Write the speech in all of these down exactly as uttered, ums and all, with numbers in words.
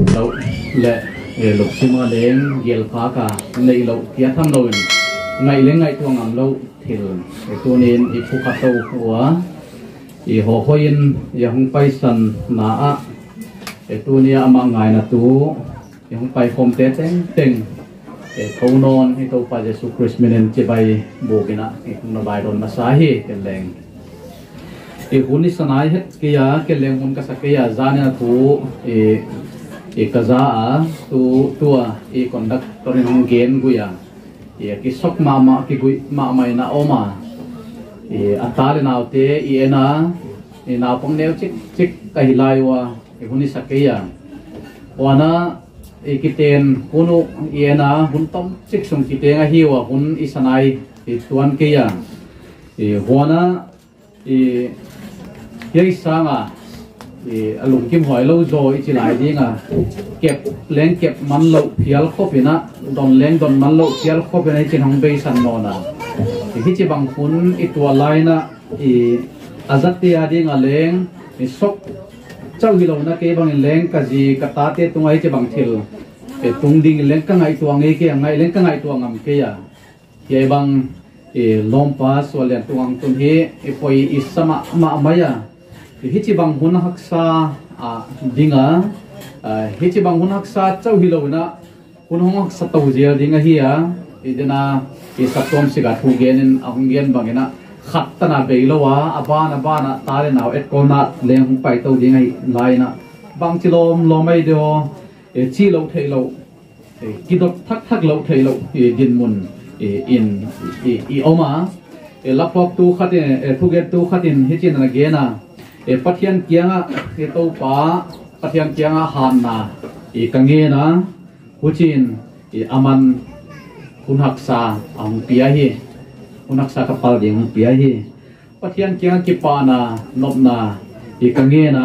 lo le lục sima leng gel pha ka nei lo kia tham lo ngai leng ngai tuang am lo thil e tunin i phu kha to wa i ho hoin ya hung pai san na a e tunia ama ngai na tu ya hung pai khom te teng teng e thonon hi to pa Jesu Christ menen che bai bokina e no bai don na sa hi ke leng e huni sanai het kia ke leng hun ka sakya zana thu e e kaza a tu tua e conduct torin hong gen guya e ki sok mama ki gui ma mai na oma e atale naute e na e na pong neu chik chik kai lai wa e huni sakya wana e kiten kunu e na hun tom chik sung kiten a hiwa hun isanai e tuan kia e wana e yai sanga e alung kim hoi lo zo i chi lai ding a kep leng kep man lo phial khopina don leng don man lo phial khopina chin hong bei san no na e hi chi bang hun i tua lai na e azati ading a leng e sok chau hi lo na ke bang leng ka ji ka ta te tungai chi bang thil e tung ding leng ka ngai tuang e ke ngai leng ka ngai tuang am ke ya ke bang e lompa Suanzalian tuang tun hi e poi i sama ma maya hichi bang hun haksa a dinga hichi bang hun haksa chau hi lo na hun hong haksa to je dinga hi a idena i Saptuam siga thugen in ahungen bangena khat tana beilowa abana bana tare naw et kona leng hung pai to dinga laina bang chilom lomai do e chi lo thei lo e kidot thak thak lo thei lo e din mun e in i oma e lapok tu khatin e thuget tu khatin hichin na gena e Pathian kianga e to pa Pathian kianga han na e kange na huchin e aman hunaksa ang pia hi hunaksa kapal ding pia hi Pathian kianga ki pa na nop na e kange na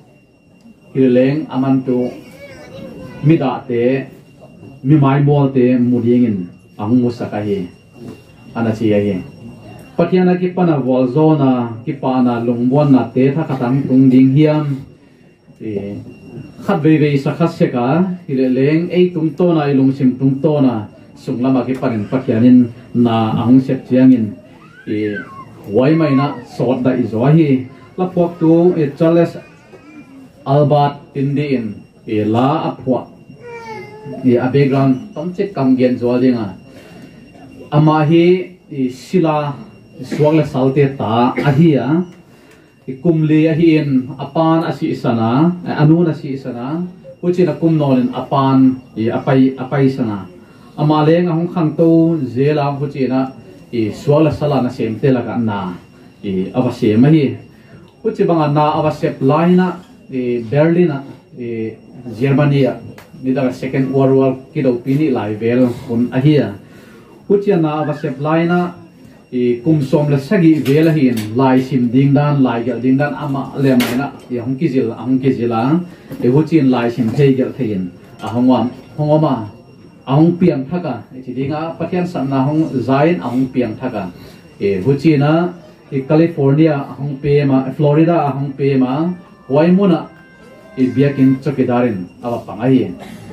hileng aman tu mida te mi mai mol te mudingin ang musaka hi ana chi hi Pathiana ki pana walzona ki pana lungbuan na te tha khatang tung ding hiam e khat ve ve sa khas se ka hile leng ei tung to na ilung sim tung to na sunglama ki panin Pathianin na ang sep chiangin e wai mai na sot da izwa hi lapok tu e Charles Albert Indin e la apwa e a background tomchek kam gen zo dinga ama hi e sila suang le salte ta ahia ikumli ahin apan asi isana anu na si isana uchi na kumnon apan i apai apai sana amaleng ahong khang to zela uchi na i suang le sala na sem te la ka na i avase mahi uchi banga na avase laina i Berlin i Germany ni da second world war kido pini live un ahia uchi na avase laina e kum som la sagi vela hin lai sim ding dan lai gel ding dan ama le mai na e hong ki jil ang ki jila e hu chin lai sim thei gel thein a hongwam hongoma ahong piang thaka e chi dinga Pathian sam na hong zain ahong piang thaka e hu china e California ahong pe ma Florida ahong pe ma waimuna e biakin chokidarin awa pangai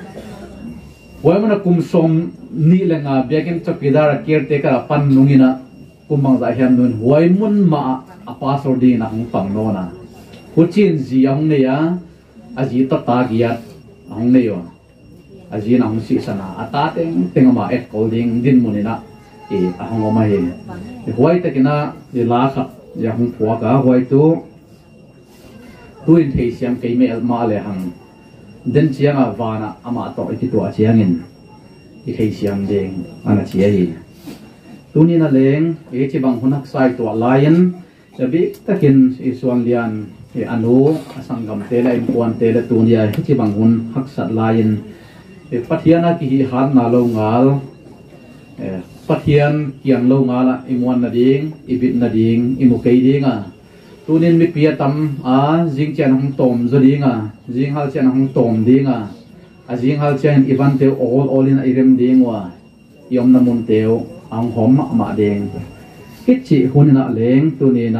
waimuna kum som ni lenga biakin chokidara caretaker pan nungina kumang za hiam nun huai mun ma apasor di na hong pang no na huchin ji ang ne ya aji ta ta giat ang ne yo aji na hong si sana ata teng teng ma et holding din munina e ahong ma he huai ta kina de la kha ya hong phwa ka huai tu tuin thei siam ke me ma le hang den chianga wana ama to ki to chiangin i thei siam deng ana chia hi tunina leng e chi bang hunak sai to lion jabi takin i Suanzalian e anu asangam te la impuan te la tunia chi bang hun haksat lion e Pathiana ki hi han na lo ngal e Pathian kiang lo ngala imuan na ding ibit na ding imukei dinga tunin mi pia tam a jing chen hong tom zo dinga jing hal chen hong tom dinga a jing hal chen iban te all all in irem dingwa yom na mun teo ang hom ma deng kit chi hunina leng tunina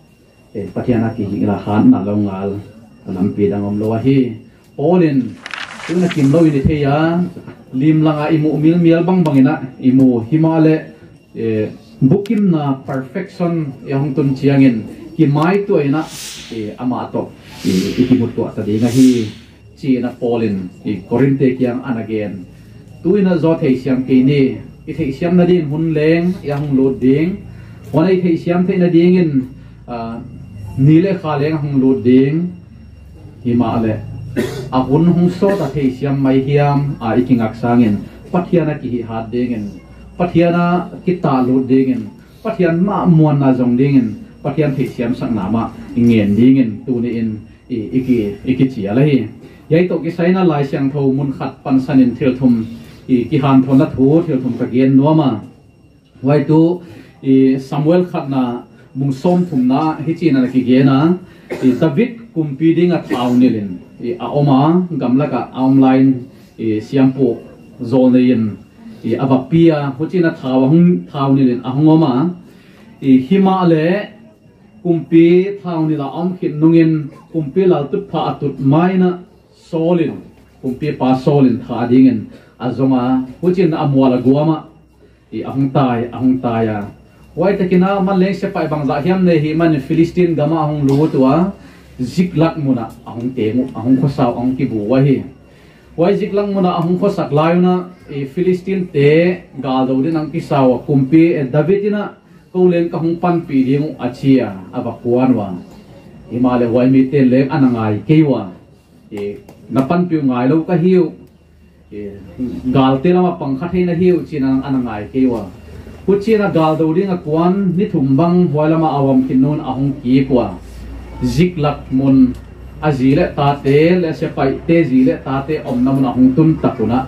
e Pathiana ki hi la han na lo ngal lam pi dangom lo hi all in tu na kim lo ini theya lim langa imu mil mil bang bangina imu himale e bukim na perfection yang tun chiangin ki mai tu ina e ama to e ikimut to ta dinga hi chi na polin e korinte kyang anagen tu ina zo thei siam ke ni i thei siam na din hun leng yang lo ding honai thei siam thei na ding in nile kha leng hung lo ding himale a hun hung so ta thei siam mai hiam a ikingak sangin pathiana ki hi hat dingin pathiana kita lo dingin pathian ma muan na jong dingin pathian thei siam sang nama ingen dingin tu ni in iki iki chia la hi yai to ki saina lai siang tho mun khat pan sanin thil thum i ki han thon na thu thil thum ka gen noma wai tu i samuel khat na mung som thum na hi chi na ki ge na i david kumpi ding a thau nilin i a oma gamla ka online i siampo zolnein i avapia hochina thau hung thau nilin a hongoma i himale kumpi thau ni la om khin nungin kumpi lal tut pha atut maina solin kumpi pa solin tha dingin azoma huchin amwala guama i ahung tai ahung taya wai takina man leng se pai bang za hiam ne hi man Philistine gama ahung lu tua ziklak muna ahung temu ahung khosaw ahung ki bu wa hi wai ziklang muna ahung khosak layuna i Philistine te ga do din ang kisaw kumpi e Davidina ko leng ka hung pan pi ding achia abakuan wa himale wai mi te leng anangai keiwa e napan pi ngai lo ka hiu e gal te lama pangkhat he na hiu chinang anangai keiwa puchina gal do ding akuan ni thumbang hualama awam kinun ahung ki kwa ziklak mun azile ta te le se pai te zile ta te omna mun ahung tum takuna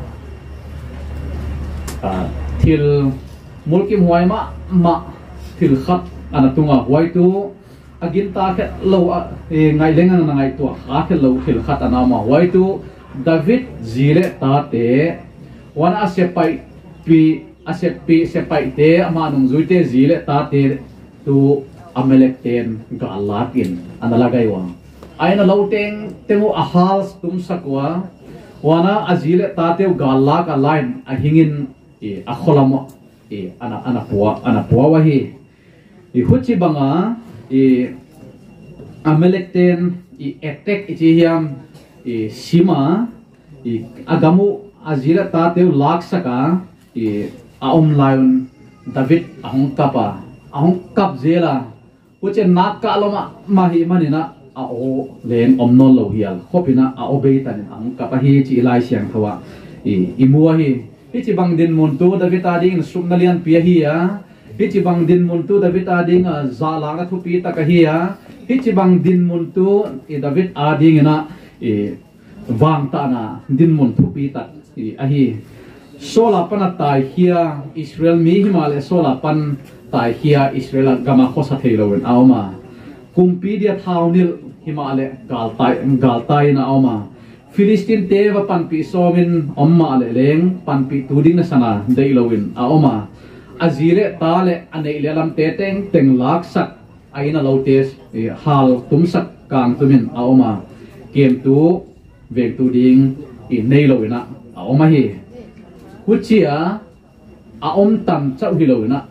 a thil mulkim huai ma ma thil khat anatunga huai tu agin ta khe lo e ngai lenga na ngai tu ha khe lo thil khat anama huai tu David zile ta te wana ase pai pi ase pi se pai te ama nung zuite zile ta te tu amelek ten galakin analagay wa aina lauteng temu ahal tum sakwa wana azile ta te galak a line a hingin e akholamo e ana ana puwa ana puwa wa hi i huchi banga i amelek ten i attack ichi hiam i sima i agamu azile ta te lak saka i aom lion David ahong kapa ahong kap zela puche nak ka loma mahi manina a o len omnon lo hial khopina a obeitan ahong kapa hi chi lai siang thawa i imua hi hi chi bang din montu David ading Suanzalian pia hi ya hi chi bang din montu David ading zala nga thupi ta ka hi ya hi chi bang din montu i David ading na i wang ta na din mon thupi ta i ahi sola pan tai hia Israel mi himale sola pan tai hia Israel gama khosa theilowen auma kumpi dia thaunil himale gal tai gal tai na auma Philistine te wa pan pi somin omma le leng pan pi tuding na sana deilowin auma azire tale anei lelam te teng teng lak sak aina lotes hal tumsak kang tumin auma kem tu vek tu ding i neilowina auma hi huchia a om tam chau hilowina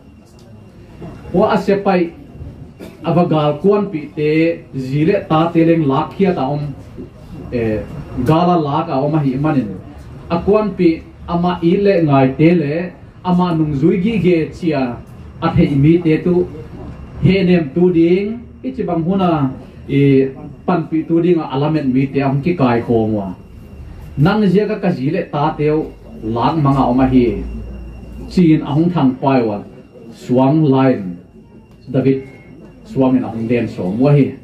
wa asepai avagal kuan pi te zile ta teleng lakhia ta om e gala lak a oma hi manin a kuan pi ama ile ngai tele ama nung zui gi ge chia a thei mi te tu he nem tu ding ichi bang huna e pan pi tu ding alamen mi te am ki kai khongwa nang je ka ka zile ta teu lang mga oma hi chin ahong thang paiwa suang line David suang in ahong den so mo hi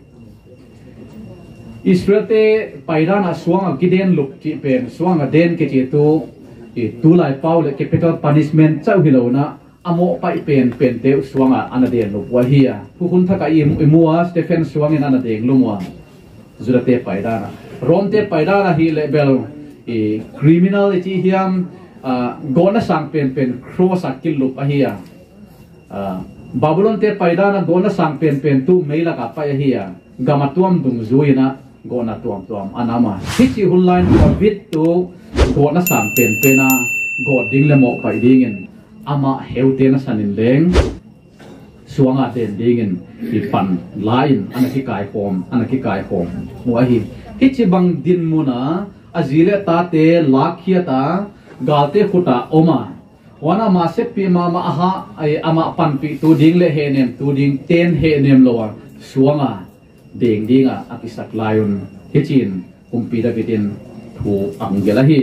Israel te pairana suang giden luk ki pen suang den ke chi tu e tu lai pau le capital punishment chau hilona amo pai pen pen te suang ana den luk wa hi a hu hun thaka i muwa Stephen suang in ana deng lumwa zurate pairana rom te pairana hi level e criminal ichi hiam gona sang pen pen cross akil lup ahia Babylon te paidana gona sang pen pen tu meila ka pa ahia gamatuam dung zuina go na tuam tuam anama hi chi hunlain covid tu go na sang pen pena go ding le mo pai ding in ama heute na sanin leng suanga den ding in i pan lain anaki kai hom anaki kai hom mu a hi hi chi bang din mu na azile ta te lakhia ta galte khuta oma wana ma se pi ma ma ha ai ama pan pi tu ding le he nem tu ding ten he nem lo suanga ding dinga akisak lion hichin kumpi da bitin thu angela hi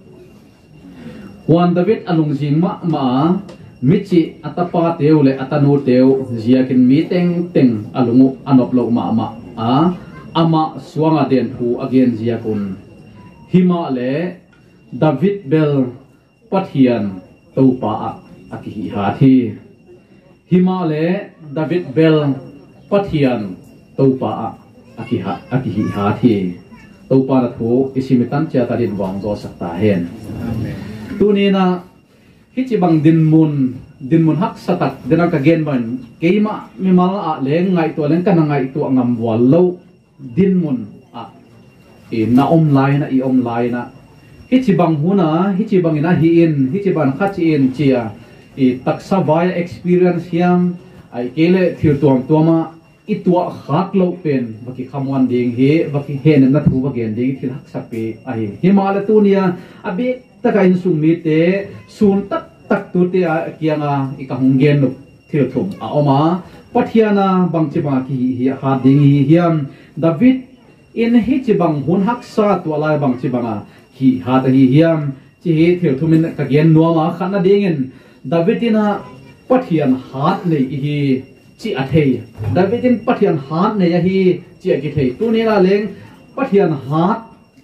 wan david alung jing ma ma michi atapa teu le atanu teu ziakin mi teng teng alungu anop lo ma ma a ama suanga den thu again ziakun hima le david bel pathian topa akihi ha thi hima le david bel pathian topa akiha akihi ha thi topa na thu isimitan cha ta din wang zo sakta hen amen tunina hichi bang din mun din mun hak satak dina ka gen ban keima mi mal a leng ngai to leng kana ngai to ngam wal lo din mun a e na om lai na i om lai na hichi bang huna hichi bang ina hi in hichi ban khat in chia e taksa vai experience hiam ai kele thir tuam tuama itua khat lo pen baki khamwan ding he baki hen na thu ba gen ding thil hak sape ai himala tunia abi taka in sumi te sun tak tak tu te a kianga ikahung gen no thil thum a oma pathiana bangchi ba ki hi ha ding hi hiam david in hi chi bang hun hak sa tu lai bangchi banga hi ha ta hi hiam chi he thil thumin ka gen nuama khana dingin davidina pathian hat nei hi chi athei davidin pathian hat nei hi chi ki thei tu ni la leng pathian hat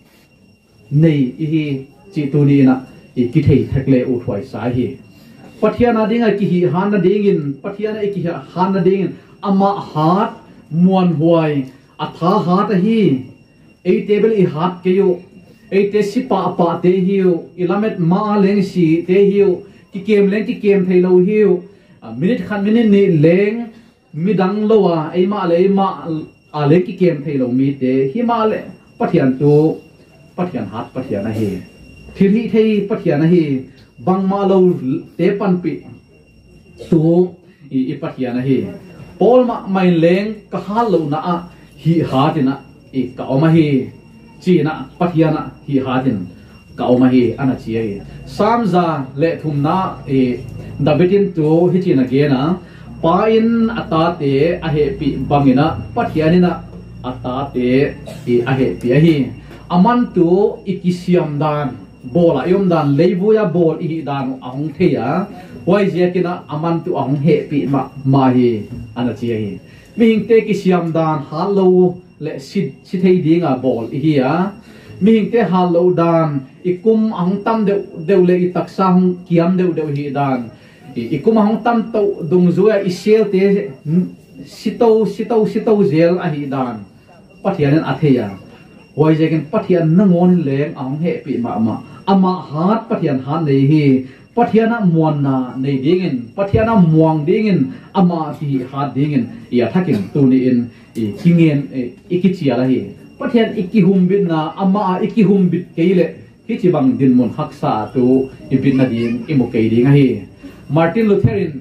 nei hi chi tu ni na i ki thei thakle u thwai sa hi pathiana dinga ki hi han na dingin pathiana ki han na dingin ama hat muan huai atha hat hi ei table i hat ke yo ei te si pa pa te hiu ilamet ma leng si te hiu ki kem leng ki kem thei lo hiu minute khan minute ni leng mi dang lo wa ei ma le ma a le ki kem thei lo mi te hi ma le pathian tu pathian hat pathian a hi thili thei pathian a hi bang ma lo te pan pi tu i i pathian a hi pol ma mai leng ka hal lo na a hi hatina i ka oma hi chi na pathiana hi hatin ka oma hi ana chi ai samza le thum na e davidin tu hi chi na ge na pa in ata te a he pi bangina pathianina ata te e a he pi a hi aman tu ikisiam dan bola yom dan leibuya bol i dan ahong theya wai je kina aman tu ahong he pi ma ma hi ana chi ai mi hing te kisiam dan halo le sit sithei dinga bol i hi a mi hing te halo dan ikum ahong tam de deu le i taksang kiam deu deu hi dan ikum ahong tam to dung zuya i sel te sito sito sito zel a hi dan pathian atheya wai je kin pathian nangon leng ahong he pi ma ma ama hat pathian han nei hi pathiana muan na nei dingin pathiana muang dingin ama hi hat dingin ya thakin tu ni in i kingen ikichia la hi pathian ikihum bin na ama ikihum bit keile hi chi bang din mon haksa tu ibin na din imu kei ding hi Martin Luther in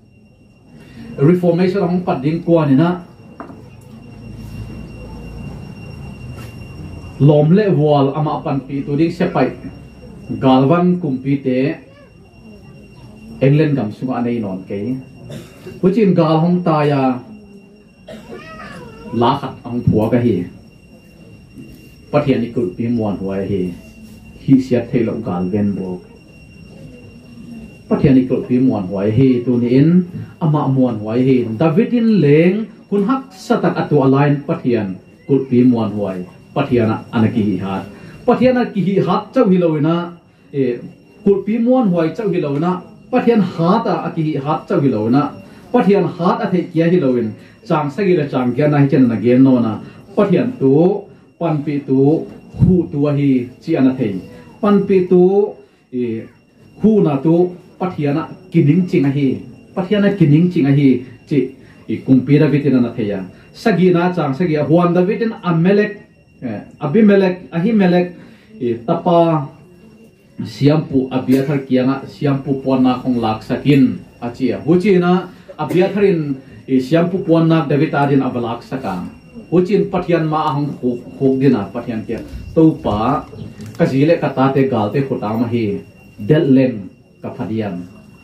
Reformation hong pat ding kwa ni na lom le wall ama pan pi tu ding sepai galwan kumpi te England gam sunga nei non ke puchin gal hong ta ya la khat ang phua ka hi pathian ni kul pi muan huai hi hi sia thelo gal ven bo pathian ni kul pi muan huai hi tu ni in ama muan huai hi davidin leng kun hak satak atu align pathian kul pi muan huai pathiana anaki hi hat pathiana ki hi hat chau hi loina e kul pi muan huai chau hi loina pathian hata aki hat chau hi loina pathian hat a the kia hi loin chang sagi la chang kya na hi chen na gen no na pathian tu pan pi tu khu tu hi chi ana thei pan pi tu e khu na tu pathiana kining ching a hi pathiana kining ching a hi chi i kumpi da vitin na theya sagi na chang sagi huan da vitin amelek Abimelech Ahimelech tapa siampu Abiathar kianga siampu puanna khong lak sakin achia huchina Abiatharin siampu puanna David adin abalak saka huchin Pathian ma ahong khok dina Pathian kia topa kazile katate galte khutama hi dellen kapadian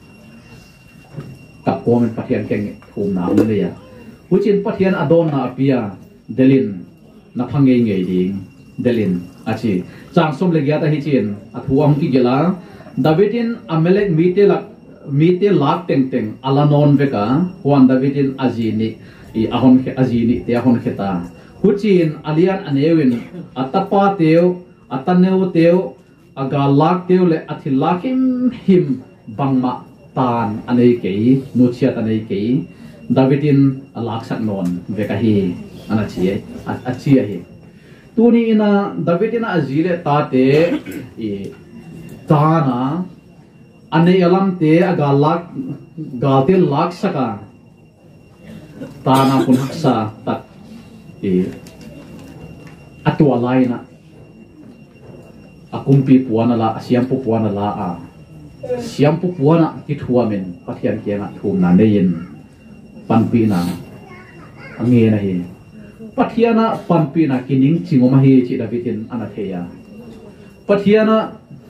kapomen Pathian keng thum na leya huchin Pathian adon na apia delin na phangei ngei ding delin achi changsom le gyata hi chin athuam ki gela Davidin Amelek mite lak mite lak teng teng alanon veka huan Davidin azini i ahon khe azini te ahon kheta huchin alian anewin atapa teu ataneu teu aga lak teu le athilakim him bangma tan anei kei nuchiat anei kei Davidin alak sak non veka hi anachi achi hi tuni ina Davidin azile tate i tana ane alam te aga lak galte lak saka tana kun haksa tat e atwa laina akumpi puana la siampu puana la a siampu puana ki thuamen Pathian kianga thum na nein panpi na ange na hi Pathiana panpi na kining chingoma hi chi Davidin anatheya Pathiana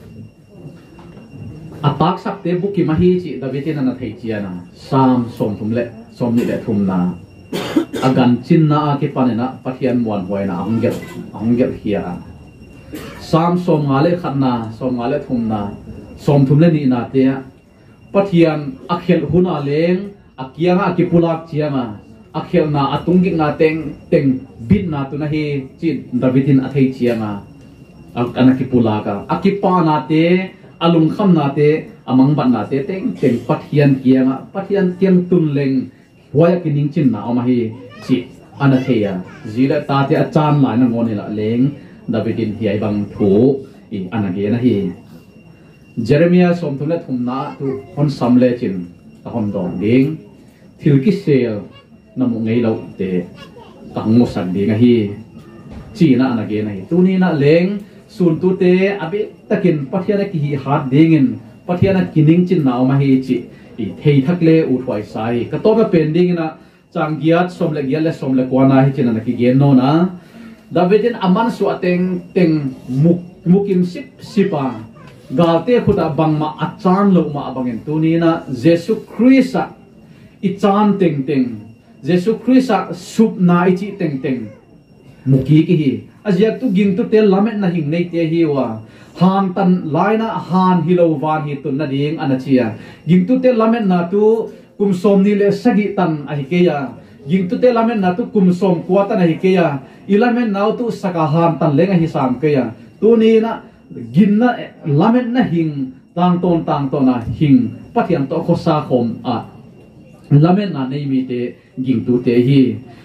atak sakte buki mahi chi Davidin anathei chiana sam som thumle som ni le thumna agan chinna a ki panena Pathian muan hoina angel angel hia sam som ngale khatna som ngale thumna som thumle ni na te Pathian akhel huna leng akianga akipulak chianga akhel na atungi na teng teng bit na tu na hi chi Davidin athei chianga anakipulaka akipa na te alung kham na te amang ban na te teng teng Pathian kianga Pathian tiang tun leng hoya kining chin na oma hi chi anatheya zila ta te achan la na ngoni la leng Davidin hi ai bang thu i anage na hi Jeremiah som thule thumna tu hon samle chin ta hon dong ding thilki sel namu ngei lo te tangmo san ding hi chi na anage na hi tuni na leng sun tu te abi takin Pathian ki hi hat dingin Pathian kining chin na oma hi chi i thei thakle u thwai sai ka to ba pending na changgiat som le gial le som le kwana hi chin na ki gen no na Davidin aman su ateng teng muk mukim sip sipa galte khuda bangma achan lo ma abangin tuni na Jesu Christa i chan teng teng Jesu Christa sup na i chi teng teng muki ki hi azia tu ging tu tel lamet na hing nei te hi wa han tan laina han hilo van hi tun na ding anachia ging tu tel lamet na tu kum som ni le sagi tan a hi ke ya ging tu tel lamet na tu kum som kwa tan a hi ke ya ilamen naw tu saka han tan lenga hi sam ke ya tu ni na gin na lamet na hing tang ton tang ton na hing Pathian to kho sa khom a lamet na nei mi te ging tu te hi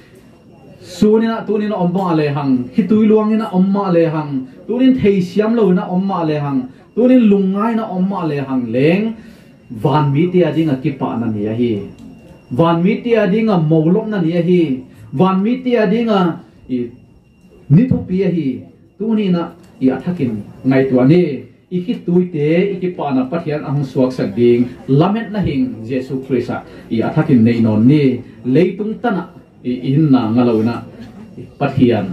sunina tunina omma ale hang hitui luangina omma ale hang tunin thei siam lo na omma ale hang tunin lungai na omma ale hang leng van mi ti adinga kipa na ni hi van mi ti adinga moglom na ni hi van mi ti adinga i nithu pi hi tunina i athakin ngai tu ani i ki tuite i kipa na Pathian ang suak sak ding lamet na hing Jesu Christa i athakin nei non ni leitung tana in na ngalawna Pathian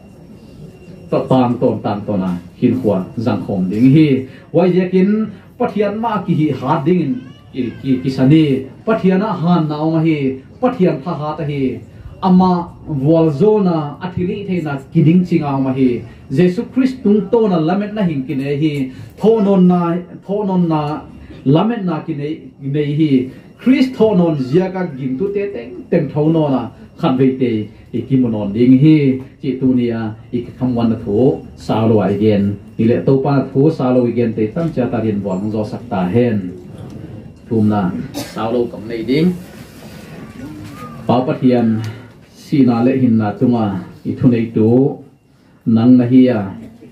to tang ton tang tona hin khua jang khom ding hi wai jekin Pathian ma ki hi ha ding in ki kisani Pathian a han naw ma hi Pathian tha ha ta hi ama walzona athili theina kiding chinga ma hi Jesu Christ tung to na lamet na hing kine hi thonon na thonon na lamet na kine nei hi Christ thonon ziaka gim tu te teng teng thono na khan ve te ikimonon ding hi chi tunia ik Khamuanna thu salo again ile to pa thu salo again te tam cha ta rin bon zo sakta hen thumna salo kam nei ding pa Pathian sina le hin na chunga i thu nei tu nang na hi a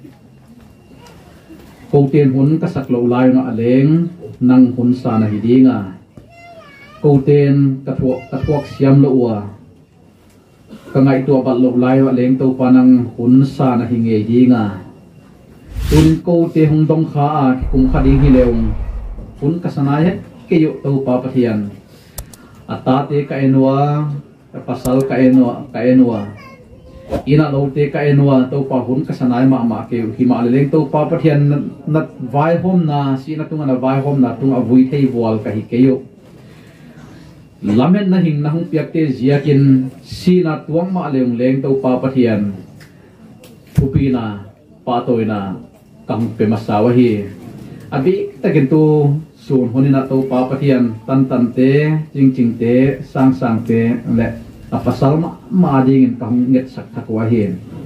ko ten hun ka sak lo lai no aleng nang hun sa na hi dinga ko ten ka thuak ka thuak siam lo wa ka ngai tua bat lo lai wa leng to panang hun sa na hinge hi nga tun ko te hong dong kha a kum kha ding hi leung hun ka sanai het ke yu to pa pathian ata te ka enwa pasal ka enwa ka enwa ina lo te ka enwa to pa hun ka sanai ma ma ke hi ma leng to pa pathian na vai hom na si na tunga na vai hom na tung avui thei wal ka hi ke yu lamet na hing na hung piak te ziakin si na tuang ma leung leng to pa pathian upina patoina kang pe masawa hi abi takin tu sun honina to pa pathian tan tan te ching ching te sang sang te le apasal ma ma ding kang nget sak thakwa hi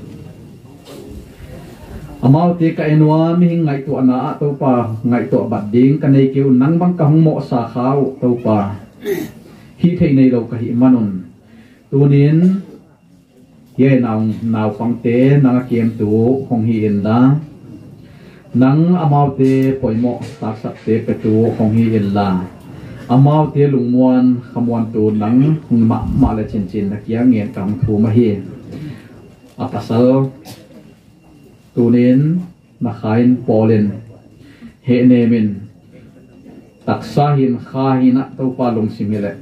Amaute ka enwa mi ngai tu ana to pa ngai to bat ding ka nei keu nang bang ka hung mo sa khau to pa hi thei nei lo ka hi manon tunin ye naw naw pang te nang kiem tu hong hi in da nang Amaute poimo tak sak te pe tu hong hi in la Amaute lungmuan khamuan tu nang hung ma ma le chin chin na kia ngien kang thu ma hi apasal tunin na khain polen he nemin taksahin khahina to pa lung simile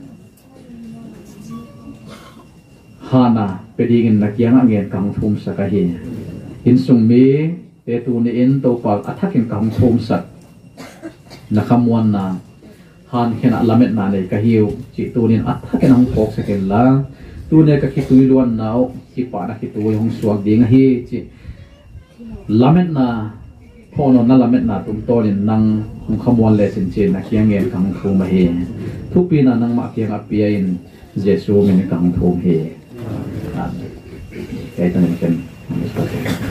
hana pedingin na kia ngien kang thum sakahi in sung mi te tu ni in to pa athakin kang thum sak na Khamuanna han khena lamet na le ka hiu chi tu nin athakin ang pok sakel la tu ne ka ki tui luan nau ki pa na ki tu hong suak ding hi chi lamet na phono na lamet na tum tonin nang hong Khamuan le chin chin na kia ngien kang thum ma hi thupi na nang ma kia apia in Jesu min kang thum hi Kaitan